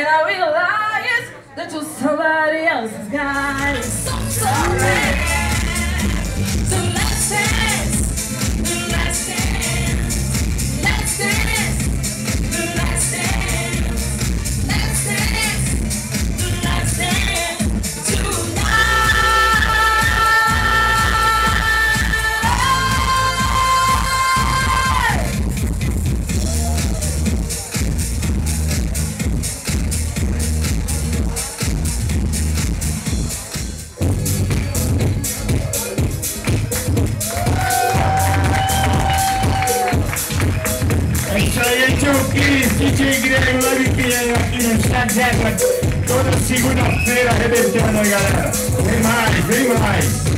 And I realize that you're somebody else's guy. So sorry. So let's dance. Let's dance. Let's dance. Let's dance. Let's dance. Let's dance tonight. Isso aí é Chucky, DJ Grego lá de Pinheiro aqui no Santiago, toda segunda-feira arrebentando, galera. Vem mais, vem mais.